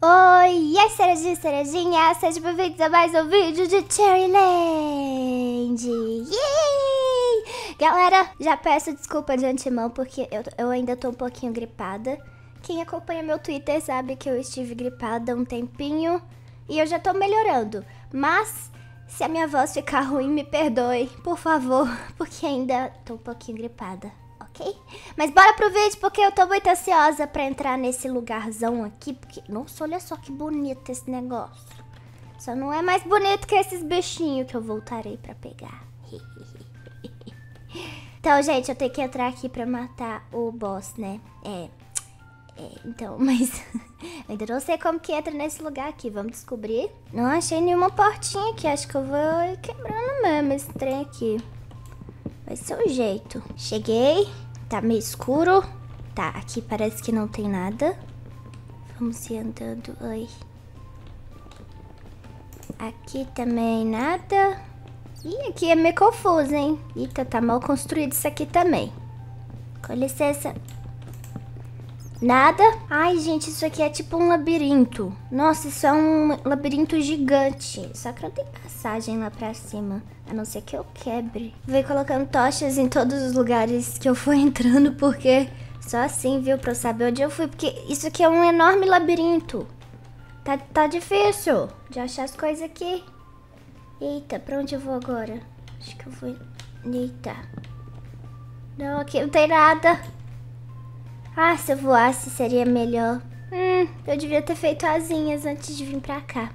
Oi, Cerejinha, Cerejinha, sejam bem-vindos a mais um vídeo de Cherryland. Yay! Galera, já peço desculpa de antemão porque eu ainda tô um pouquinho gripada. Quem acompanha meu Twitter sabe que eu estive gripada há um tempinho e eu já tô melhorando. Mas se a minha voz ficar ruim, me perdoe, por favor, porque ainda tô um pouquinho gripada. Ok? Mas bora pro vídeo porque eu tô muito ansiosa pra entrar nesse lugarzão aqui. Porque, nossa, olha só que bonito esse negócio. Só não é mais bonito que esses bichinhos que eu voltarei pra pegar. Então, gente, eu tenho que entrar aqui pra matar o boss, né? Então, mas eu ainda não sei como que entra nesse lugar aqui. Vamos descobrir. Não achei nenhuma portinha aqui. Acho que eu vou ir quebrando mesmo esse trem aqui. Vai ser um jeito. Cheguei. Tá meio escuro. Tá, aqui parece que não tem nada. Vamos ir andando. Oi. Aqui também nada. Ih, aqui é meio confuso, hein? Eita, tá mal construído isso aqui também. Com licença. Nada. Ai, gente, isso aqui é tipo um labirinto. Nossa, isso é um labirinto gigante. Só que não tem passagem lá pra cima. A não ser que eu quebre. Vou ir colocando tochas em todos os lugares que eu for entrando, porque só assim, viu, pra eu saber onde eu fui. Porque isso aqui é um enorme labirinto. Tá difícil de achar as coisas aqui. Eita, pra onde eu vou agora? Acho que eu vou... Eita. Não, aqui não tem nada. Ah, se eu voasse seria melhor. Eu devia ter feito asinhas antes de vir pra cá.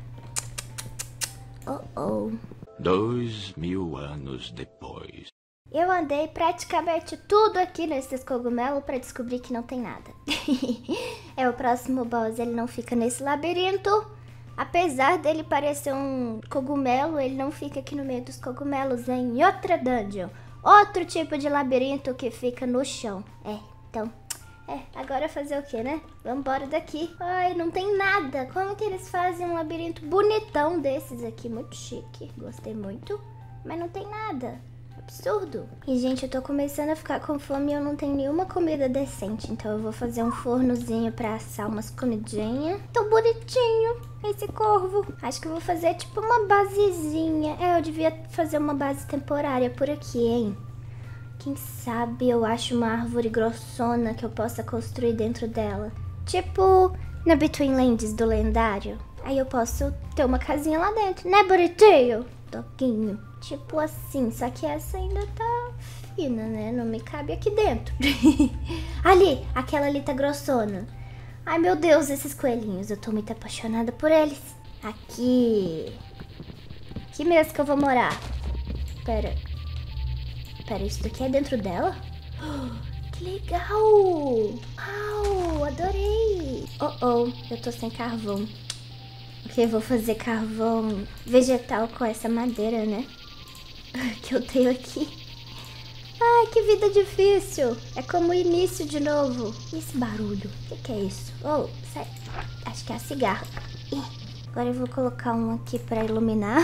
Oh. 2000 anos depois. Eu andei praticamente tudo aqui nesses cogumelos pra descobrir que não tem nada. O próximo boss, ele não fica nesse labirinto. Apesar dele parecer um cogumelo, ele não fica aqui no meio dos cogumelos, é em outra dungeon. Outro tipo de labirinto que fica no chão. Então... agora fazer o que, né? Vamos embora daqui. Ai, não tem nada. Como que eles fazem um labirinto bonitão desses aqui? Muito chique. Gostei muito. Mas não tem nada. Absurdo. E, gente, eu tô começando a ficar com fome e eu não tenho nenhuma comida decente. Então eu vou fazer um fornozinho pra assar umas comidinhas. Tão bonitinho esse corvo. Acho que eu vou fazer tipo uma basezinha. Eu devia fazer uma base temporária por aqui, hein? Quem sabe eu acho uma árvore grossona que eu possa construir dentro dela. Tipo na Between Lands do lendário. Aí eu posso ter uma casinha lá dentro, né, bonitinho? Doguinho. Tipo assim, só que essa ainda tá fina, né? Não me cabe aqui dentro. Ali, aquela ali tá grossona. Ai, meu Deus, esses coelhinhos. Eu tô muito apaixonada por eles. Aqui. Aqui mesmo que eu vou morar. Pera, isso daqui é dentro dela? Que legal! Uau, adorei! Eu tô sem carvão. Ok, vou fazer carvão vegetal com essa madeira, né? Que eu tenho aqui. Ai, que vida difícil! É como o início de novo. E esse barulho? O que é isso? Sai. Acho que é a cigarra. Agora eu vou colocar um aqui pra iluminar.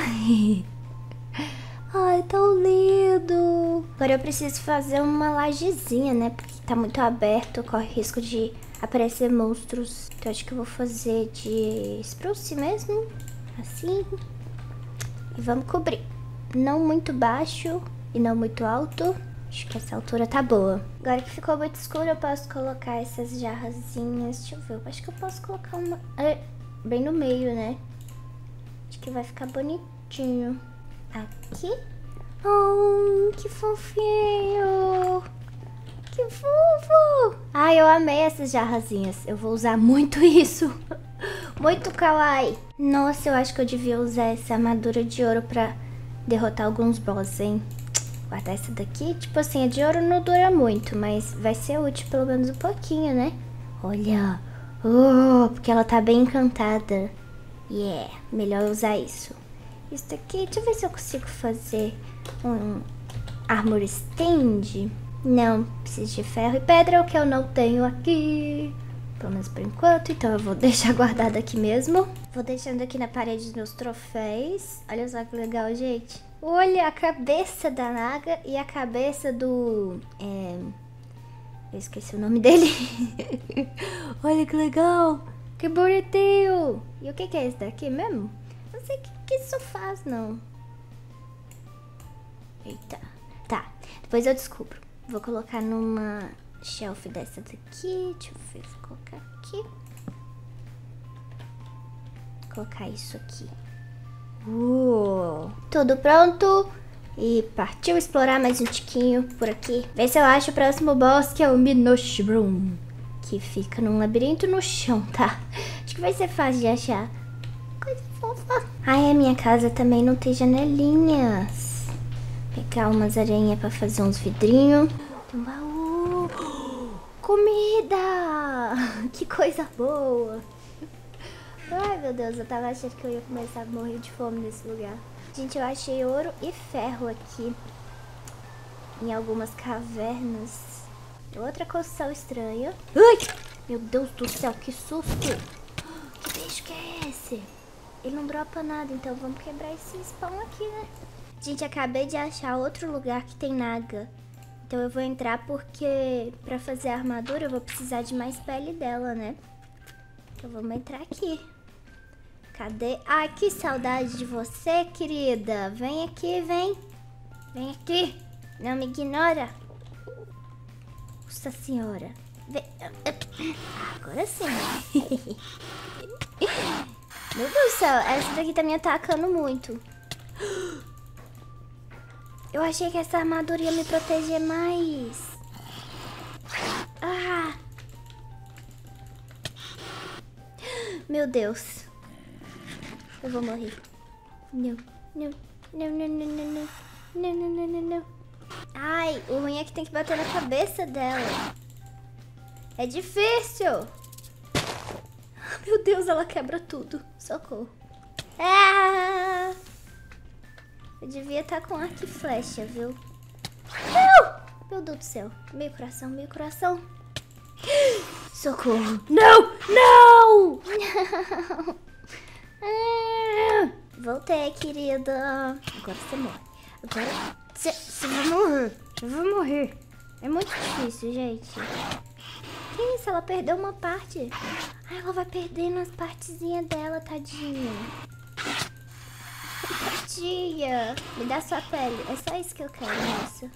Ai, tão lindo! Agora eu preciso fazer uma lajezinha, né? Porque tá muito aberto, corre risco de aparecer monstros. Então acho que eu vou fazer de spruce mesmo. Assim. E vamos cobrir. Não muito baixo e não muito alto. Acho que essa altura tá boa. Agora que ficou muito escuro, eu posso colocar essas jarrazinhas. Deixa eu ver. Eu acho que eu posso colocar uma... bem no meio, né? Acho que vai ficar bonitinho. Aqui. Oh, que fofinho. Que fofo. Ai, eu amei essas jarrazinhas. Eu vou usar muito isso. Muito kawaii. Nossa, eu acho que eu devia usar essa armadura de ouro pra derrotar alguns boss, hein? Guardar essa daqui. Tipo assim, a de ouro não dura muito, mas vai ser útil pelo menos um pouquinho, né? Olha. Porque ela tá bem encantada. Melhor usar isso. Isso aqui, deixa eu ver se eu consigo fazer um armor stand. Não, preciso de ferro e pedra, o que eu não tenho aqui. Pelo menos por enquanto, então eu vou deixar guardado aqui mesmo. Vou deixando aqui na parede os meus troféus. Olha só que legal, gente. Olha a cabeça da Naga e a cabeça do... Eu esqueci o nome dele. Olha que legal. Que bonitinho! E o que é esse daqui mesmo? Não sei o que isso faz, não. Eita. Tá, depois eu descubro. Vou colocar numa shelf dessa daqui. Deixa eu ver, vou colocar aqui. Vou colocar isso aqui. Tudo pronto. E partiu explorar mais um tiquinho por aqui. Ver se eu acho o próximo boss, que é o Minoshroom, que fica num labirinto no chão, tá? Acho que vai ser fácil de achar. Coisa fofa. Ai, a minha casa também não tem janelinhas. Pegar umas aranhas pra fazer uns vidrinhos. Tem um baú. Comida! Que coisa boa. Ai, meu Deus, eu tava achando que eu ia começar a morrer de fome nesse lugar. Gente, eu achei ouro e ferro aqui. Em algumas cavernas. Outra construção estranha. Ai! Meu Deus do céu, que susto! Que bicho que é esse? Ele não dropa nada, então vamos quebrar esse spawn aqui, né? Gente, acabei de achar outro lugar que tem naga. Então eu vou entrar porque pra fazer a armadura eu vou precisar de mais pele dela, né? Então vamos entrar aqui. Cadê? Ai, que saudade de você, querida. Vem aqui, vem. Vem aqui. Não me ignora. Nossa senhora. Vem. Agora sim. Meu Deus do céu, essa daqui tá me atacando muito. Eu achei que essa armadura ia me proteger mais. Ah! Meu Deus. Eu vou morrer. Não, não, não, não, não, não, não, não, não, não, não, não. Ai, o ruim é que tem que bater na cabeça dela. É difícil. Meu Deus, ela quebra tudo. Socorro. Ah! Eu devia estar com arco e flecha, viu? Não! Meu Deus do céu. Meio coração, meio coração. Socorro. Não! Não! Não! Ah! Voltei, querida. Agora você morre. Agora você vai morrer. Você vai morrer. É muito difícil, gente. Que isso? Ela perdeu uma parte. Ai, ela vai perdendo as partezinhas dela, tadinha. Tadinha. Me dá sua pele. É só isso que eu quero, moça.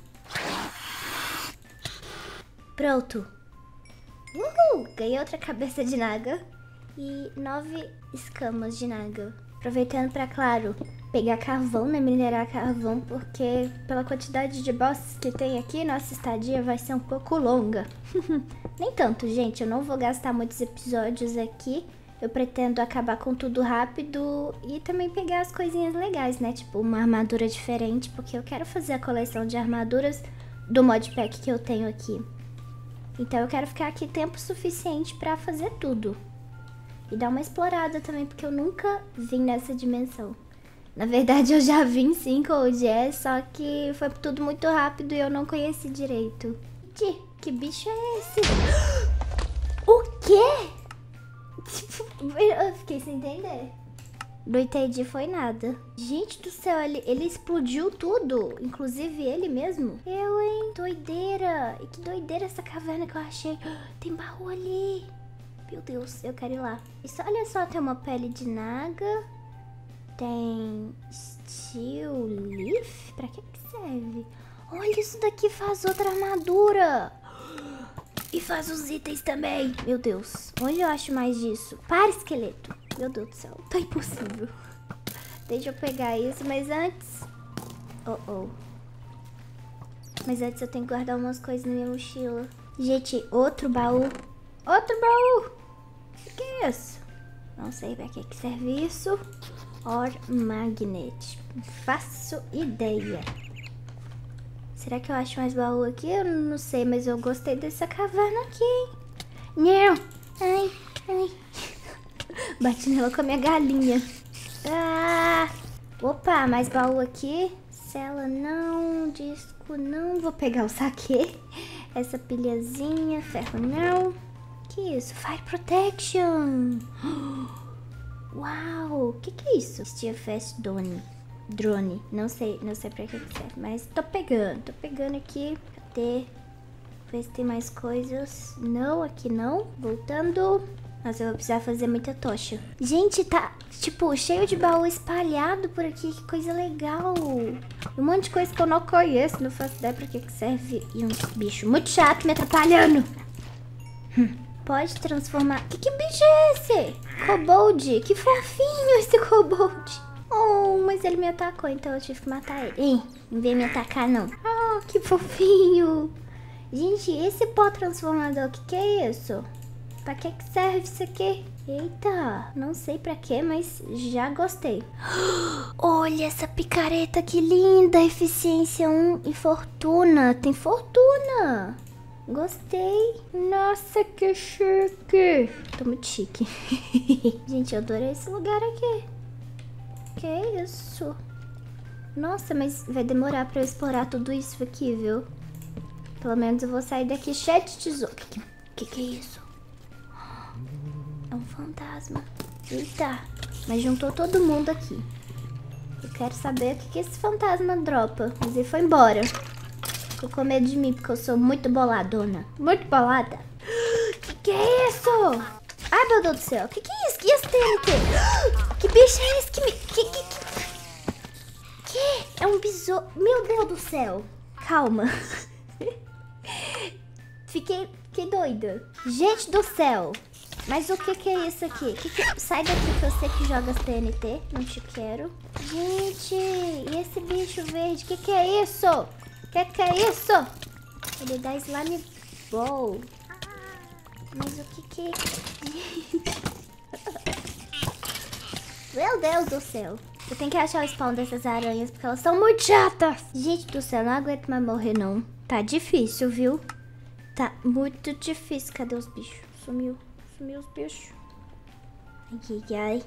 Pronto. Uhul! Ganhei outra cabeça de naga. E 9 escamas de naga. Aproveitando pra, claro, pegar carvão, né? Minerar carvão, porque pela quantidade de bosses que tem aqui, nossa estadia vai ser um pouco longa. Nem tanto, gente. Eu não vou gastar muitos episódios aqui. Eu pretendo acabar com tudo rápido e também pegar as coisinhas legais, né? Tipo, uma armadura diferente, porque eu quero fazer a coleção de armaduras do modpack que eu tenho aqui. Então eu quero ficar aqui tempo suficiente pra fazer tudo. E dar uma explorada também, porque eu nunca vim nessa dimensão. Na verdade, eu já vim sim com o Jazz, só que foi tudo muito rápido e eu não conheci direito. Que bicho é esse? O quê? Eu fiquei sem entender. Não entendi, foi nada. Gente do céu, ele explodiu tudo. Inclusive ele mesmo. Eu, hein? Doideira. E que doideira essa caverna que eu achei. Tem baú ali. Meu Deus, eu quero ir lá. Isso, olha só, tem uma pele de naga. Tem steel leaf. Pra que serve? Olha, isso daqui faz outra armadura. E faz os itens também. Meu Deus, onde eu acho mais disso? Para, esqueleto. Meu Deus do céu, tá impossível. Deixa eu pegar isso, mas antes... Mas antes eu tenho que guardar umas coisas na minha mochila. Gente, outro baú. Outro baú. O que é isso? Não sei pra que serve isso. Or magnet. Faço ideia. Será que eu acho mais baú aqui? Eu não sei, mas eu gostei dessa caverna aqui, hein? Não! Ai, ai. Bati nela com a minha galinha. Ah! Opa, mais baú aqui. Cela não, disco não. Vou pegar o saque. Essa pilhazinha, ferro não. Que isso? Fire Protection. Uau, o que é isso? Steel Fast Drone. Não sei pra que serve, mas tô pegando aqui. Cadê? Ver se tem mais coisas. Não, aqui não. Voltando. Mas eu vou precisar fazer muita tocha. Gente, tá, tipo, cheio de baú espalhado por aqui. Que coisa legal. Um monte de coisa que eu não conheço. Não faço ideia pra que serve. E um bicho muito chato me atrapalhando. Pode transformar... Que bicho é esse? Kobold. Que fofinho esse kobold. Oh, mas ele me atacou, então eu tive que matar ele. Ei, não veio me atacar, não. Oh, que fofinho. Gente, esse pó transformador, que é isso? Pra que serve isso aqui? Eita, não sei pra que, mas já gostei. Olha essa picareta, que linda. Eficiência 1 e fortuna. Tem fortuna. Gostei. Nossa, que chique. Tô muito chique. Gente, eu adorei esse lugar aqui. Que isso? Nossa, mas vai demorar pra eu explorar tudo isso aqui, viu? Pelo menos eu vou sair daqui cheio de tesouro. Que é isso? É um fantasma. Eita, mas juntou todo mundo aqui. Eu quero saber o que esse fantasma dropa. Mas ele foi embora. Ficou com medo de mim, porque eu sou muito boladona. Muito bolada. Que é isso? Ai, meu Deus do céu. Que é isso? Que é esse TNT? Que bicho é esse? Que? É um besouro. Meu Deus do céu. Calma. Fiquei doida. Gente do céu. Mas o que é isso aqui? Sai daqui que eu sei que joga as TNT. Não te quero. Gente, e esse bicho verde? Que é isso? Que é isso? Ele dá slime ball. Mas o que é? Meu Deus do céu. Eu tenho que achar o spawn dessas aranhas, porque elas são muito chatas. Gente do céu, não aguento mais morrer, não. Tá difícil, viu? Tá muito difícil. Cadê os bichos? Sumiu os bichos. Ai.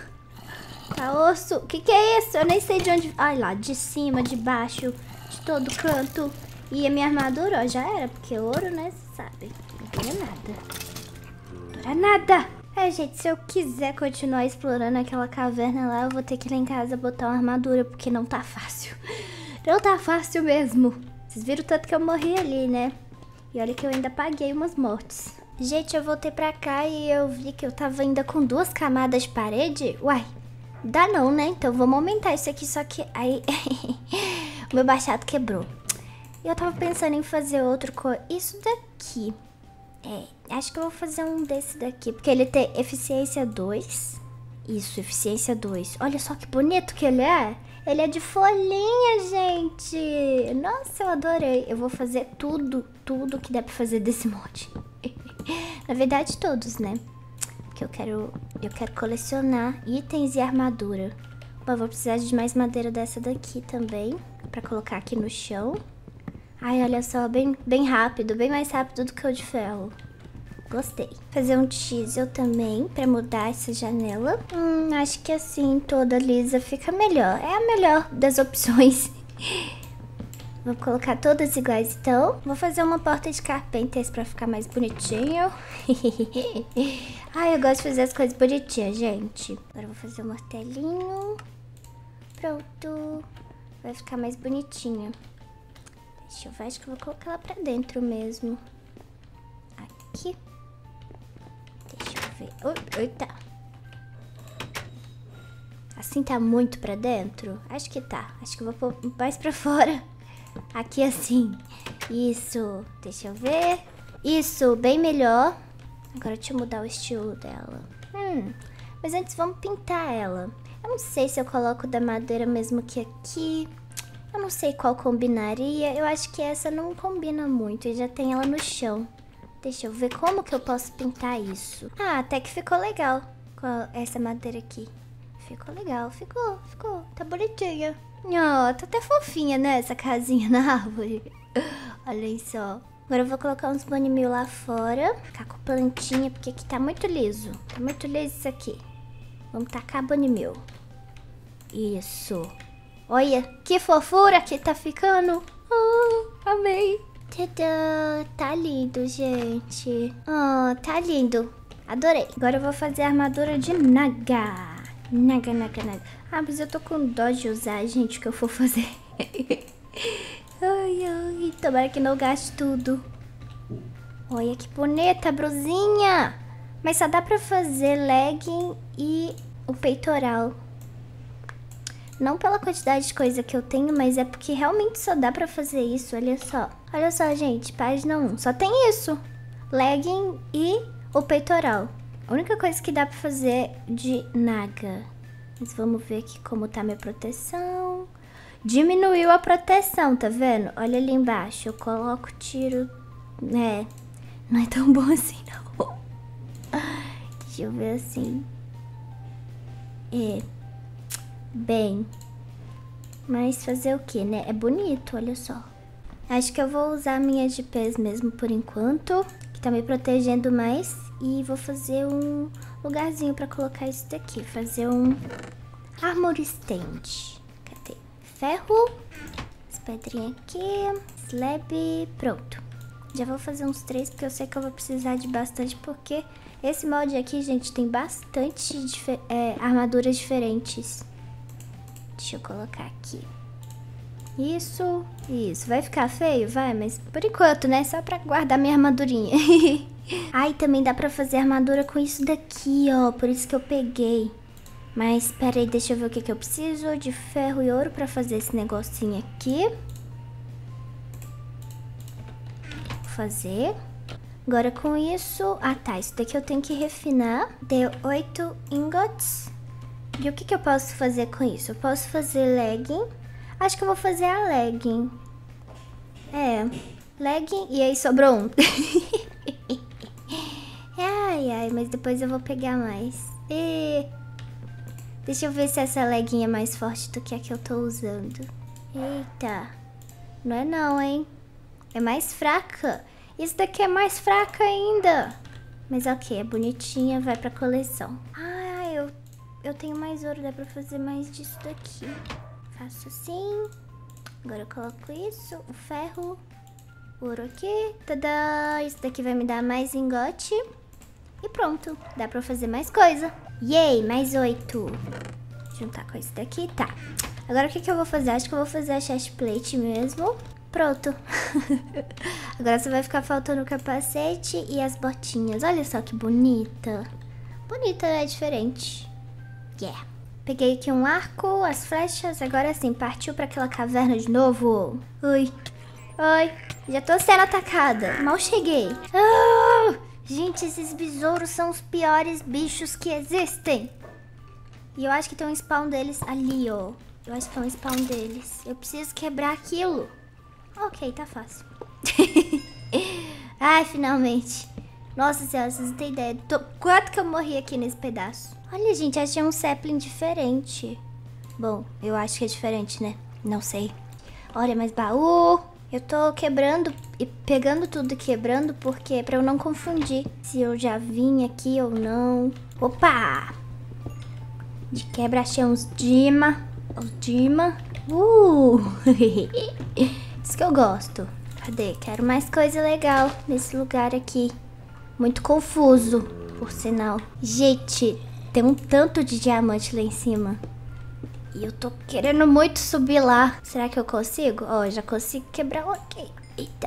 Tá osso. O que é isso? Eu nem sei de onde... Olha lá, de cima, de baixo, de todo canto. E a minha armadura, ó, já era. Porque ouro, né, você sabe. Não dura nada. Não dura nada. É, gente, se eu quiser continuar explorando aquela caverna lá, eu vou ter que ir lá em casa botar uma armadura, porque não tá fácil. Não tá fácil mesmo. Vocês viram o tanto que eu morri ali, né? E olha que eu ainda paguei umas mortes. Gente, eu voltei pra cá e eu vi que eu tava ainda com 2 camadas de parede. Uai, dá não, né? Então vamos aumentar isso aqui, só que aí o meu baixado quebrou. E eu tava pensando em fazer outro com isso daqui. Acho que eu vou fazer um desse daqui, porque ele tem eficiência 2. Isso, eficiência 2. Olha só que bonito que ele é. Ele é de folhinha, gente. Nossa, eu adorei. Eu vou fazer tudo que dá pra fazer desse mod. Na verdade, todos, né? Porque eu quero colecionar itens e armadura. Bom, eu vou precisar de mais madeira dessa daqui também, pra colocar aqui no chão. Ai, olha só, bem rápido, bem mais rápido do que o de ferro. Gostei. Fazer um chisel também pra mudar essa janela. Acho que assim, toda lisa fica melhor. É a melhor das opções. Vou colocar todas iguais, então. Vou fazer uma porta de carpenters pra ficar mais bonitinho. Ai, eu gosto de fazer as coisas bonitinhas, gente. Agora eu vou fazer um martelinho. Pronto. Vai ficar mais bonitinho. Deixa eu ver, acho que eu vou colocar ela pra dentro mesmo. Aqui. Deixa eu ver. Eita. Assim tá muito pra dentro? Acho que tá. Acho que eu vou pôr mais pra fora. Aqui assim. Isso. Deixa eu ver. Isso, bem melhor. Agora deixa eu mudar o estilo dela. Mas antes vamos pintar ela. Eu não sei se eu coloco da madeira mesmo que aqui. Eu não sei qual combinaria. Eu acho que essa não combina muito. E já tem ela no chão. Deixa eu ver como que eu posso pintar isso. Ah, até que ficou legal com essa madeira aqui. Ficou legal, ficou. Tá bonitinha. Ó, tá até fofinha, né, essa casinha na árvore. Olha só. Agora eu vou colocar uns bonimil lá fora. Ficar com plantinha, porque aqui tá muito liso. Tá muito liso isso aqui. Vamos tacar bonimil. Isso. Olha, que fofura que tá ficando. Amei. Tadã, tá lindo, gente. Tá lindo. Adorei. Agora eu vou fazer a armadura de Naga. Naga. Ah, mas eu tô com dó de usar, gente, o que eu for fazer. Ai, tomara que não gaste tudo. Olha que bonita, brusinha. Mas só dá pra fazer legging e o peitoral. Não pela quantidade de coisa que eu tenho, mas é porque realmente só dá pra fazer isso, olha só. Olha só, gente, página 1. Só tem isso. Legging e o peitoral. A única coisa que dá pra fazer de naga. Mas vamos ver aqui como tá minha proteção. Diminuiu a proteção, tá vendo? Olha ali embaixo. Eu coloco, tiro... É, não é tão bom assim, não. Deixa eu ver assim. Bem, mas fazer o que, né? É bonito, olha só. Acho que eu vou usar a minha de pés mesmo por enquanto, que tá me protegendo mais. E vou fazer um lugarzinho pra colocar isso daqui. Fazer um armor stand. Cadê? Ferro, as pedrinhas aqui, slab, pronto. Já vou fazer uns 3, porque eu sei que eu vou precisar de bastante, porque esse molde aqui, gente, tem bastante armaduras diferentes. Deixa eu colocar aqui. Isso. Vai ficar feio? Vai, mas por enquanto, né? Só pra guardar minha armadurinha. Ai, também dá pra fazer armadura com isso daqui, ó. Por isso que eu peguei. Mas, pera aí, deixa eu ver o que eu preciso. De ferro e ouro pra fazer esse negocinho aqui. Vou fazer. Agora com isso... Ah, tá. Isso daqui eu tenho que refinar. Deu 8 ingots. E o que eu posso fazer com isso? Eu posso fazer legging. Acho que eu vou fazer a legging. Legging. E aí sobrou um. Ai, mas depois eu vou pegar mais. Deixa eu ver se essa legging é mais forte do que a que eu tô usando. Eita. Não é não, hein? É mais fraca. Isso daqui é mais fraca ainda. Mas ok, é bonitinha, vai pra coleção. Eu tenho mais ouro, dá pra fazer mais disso daqui. Faço assim. Agora eu coloco isso, o ferro, o ouro aqui. Tadã! Isso daqui vai me dar mais lingote. E pronto, dá pra fazer mais coisa. Yay, mais 8. Juntar com isso daqui, tá. Agora o que eu vou fazer? Acho que eu vou fazer a chest plate mesmo. Pronto. Agora só vai ficar faltando o capacete e as botinhas. Olha só que bonita. Bonita, né? Diferente. Yeah. Peguei aqui um arco, as flechas. Agora sim, partiu pra aquela caverna de novo. Oi. Já tô sendo atacada. Mal cheguei. Gente, esses besouros são os piores bichos que existem. E eu acho que tem um spawn deles ali, ó. Eu acho que tem um spawn deles. Eu preciso quebrar aquilo. Ok, tá fácil. Ai, finalmente. Nossa senhora, vocês não têm ideia. Quanto que eu morri aqui nesse pedaço. Olha, gente, achei um sapling diferente. Bom, eu acho que é diferente, né? Não sei. Olha, mais baú. Eu tô quebrando e pegando tudo e quebrando porque pra eu não confundir se eu já vim aqui ou não. Opa! De quebra achei uns Dima. Os Dima. Isso que eu gosto. Cadê? Quero mais coisa legal nesse lugar aqui. Muito confuso, por sinal. Gente, tem um tanto de diamante lá em cima. E eu tô querendo muito subir lá. Será que eu consigo? Ó, já consigo quebrar um aqui. Eita.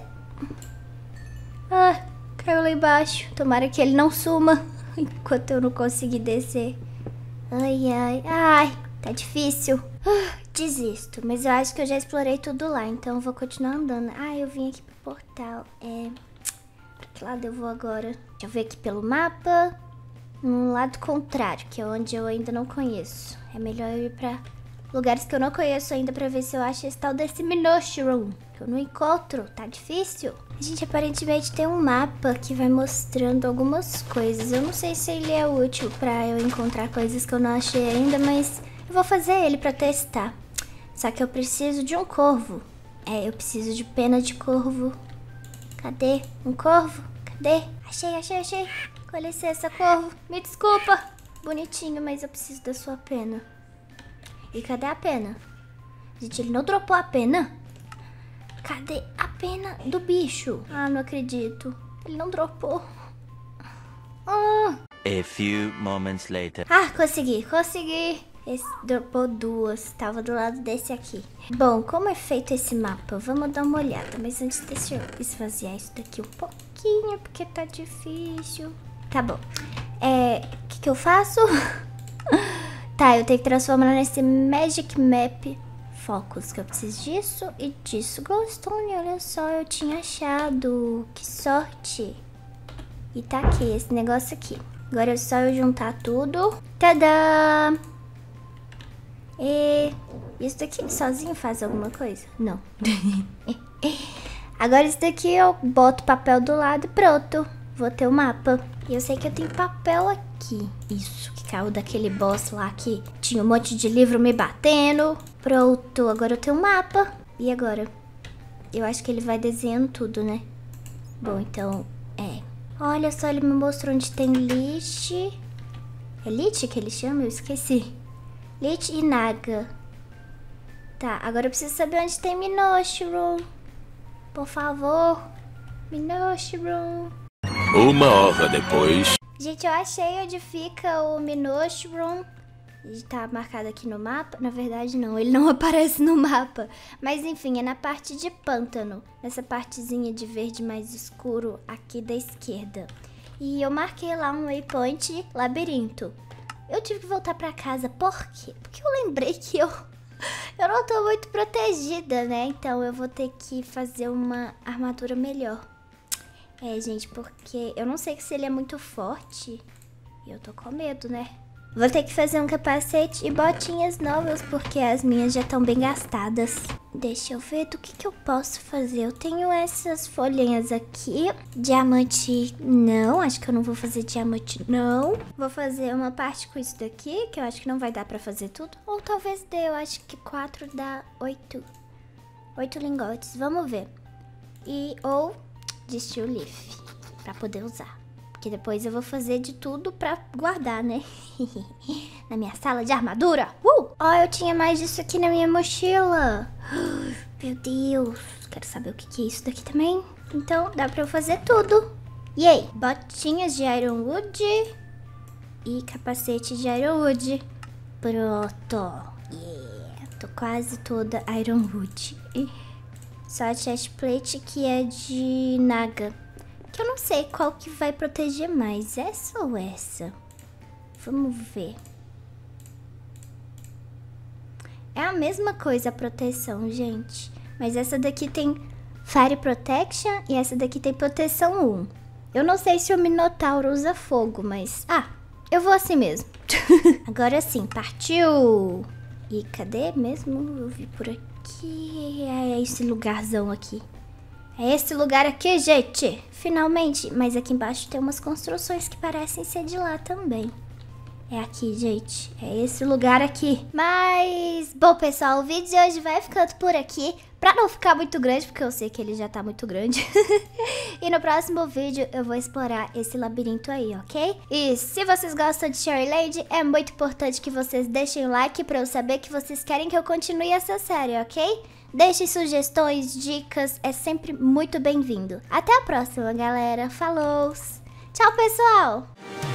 Caiu lá embaixo. Tomara que ele não suma enquanto eu não conseguir descer. Ai, tá difícil. Desisto, mas eu acho que eu já explorei tudo lá, então eu vou continuar andando. Eu vim aqui pro portal. Pra que lado eu vou agora? Deixa eu ver aqui pelo mapa. No lado contrário, que é onde eu ainda não conheço. É melhor eu ir pra lugares que eu não conheço ainda pra ver se eu acho esse tal desse Mushroom. Que eu não encontro, tá difícil. Gente, aparentemente tem um mapa que vai mostrando algumas coisas. Eu não sei se ele é útil pra eu encontrar coisas que eu não achei ainda, mas eu vou fazer ele pra testar. Só que eu preciso de um corvo. Eu preciso de pena de corvo. Cadê? Um corvo? Cadê? Achei. Com licença, corvo. Me desculpa. Bonitinho, mas eu preciso da sua pena. E cadê a pena? Gente, ele não dropou a pena? Cadê a pena do bicho? Não acredito. Ele não dropou. A few moments later. Consegui. Esse dropou 2. Tava do lado desse aqui. Bom, como é feito esse mapa? Vamos dar uma olhada. Mas antes, deixa eu esvaziar isso daqui um pouquinho, porque tá difícil. Tá bom. O que eu faço? Tá, eu tenho que transformar nesse Magic Map Focus, que eu preciso disso e disso. Glowstone, olha só, eu tinha achado. Que sorte. E tá aqui, esse negócio aqui. Agora é só eu juntar tudo. Tadã! E isso daqui sozinho faz alguma coisa? Não. Agora isso daqui eu boto papel do lado e pronto. Vou ter o mapa. E eu sei que eu tenho papel aqui. Isso, que caiu daquele boss lá que tinha um monte de livro me batendo. Pronto, agora eu tenho um mapa. E agora? Eu acho que ele vai desenhando tudo, né? Bom, então, olha só, ele me mostrou onde tem Lich. É Lich que ele chama? Eu esqueci. Lich e Naga. Tá, agora eu preciso saber onde tem Minoshroom. Por favor. Minoshroom. 1 hora depois. Gente, eu achei onde fica o Minoshroom. Ele tá marcado aqui no mapa. Na verdade, não. Ele não aparece no mapa. Mas, enfim, é na parte de pântano. Nessa partezinha de verde mais escuro aqui da esquerda. E eu marquei lá um waypoint labirinto. Eu tive que voltar pra casa. Por quê? Porque eu lembrei que eu não tô muito protegida, né? Então eu vou ter que fazer uma armadura melhor. Gente, porque eu não sei se ele é muito forte. E eu tô com medo, né? Vou ter que fazer um capacete e botinhas novas, porque as minhas já estão bem gastadas. Deixa eu ver do que eu posso fazer. Eu tenho essas folhinhas aqui. Diamante, não. Acho que eu não vou fazer diamante, não. Vou fazer uma parte com isso daqui, que eu acho que não vai dar pra fazer tudo. Ou talvez dê, eu acho que 4 dá 8. 8 lingotes, vamos ver. Ou de Steel Leaf, pra poder usar. Porque depois eu vou fazer de tudo pra guardar, né? Na minha sala de armadura. Eu tinha mais disso aqui na minha mochila. Meu Deus. Quero saber o que é isso daqui também. Então dá pra eu fazer tudo. E aí? Botinhas de Ironwood. E capacete de Ironwood. Pronto. Tô quase toda Ironwood. Só a chestplate que é de Naga. Que eu não sei qual que vai proteger mais. Essa ou essa? Vamos ver. É a mesma coisa a proteção, gente. Mas essa daqui tem Fire Protection e essa daqui tem proteção 1. Eu não sei se o Minotauro usa fogo, mas... eu vou assim mesmo. Agora sim, partiu! E cadê mesmo? Eu vi por aqui. É esse lugarzão aqui. É esse lugar aqui, gente. Finalmente. Mas aqui embaixo tem umas construções que parecem ser de lá também. É aqui, gente. É esse lugar aqui. Mas, bom, pessoal, o vídeo de hoje vai ficando por aqui. Pra não ficar muito grande, porque eu sei que ele já tá muito grande. E no próximo vídeo eu vou explorar esse labirinto aí, ok? E se vocês gostam de Sherryland, é muito importante que vocês deixem o like pra eu saber que vocês querem que eu continue essa série, ok? Deixem sugestões, dicas, é sempre muito bem-vindo. Até a próxima, galera. Falou! Tchau, pessoal!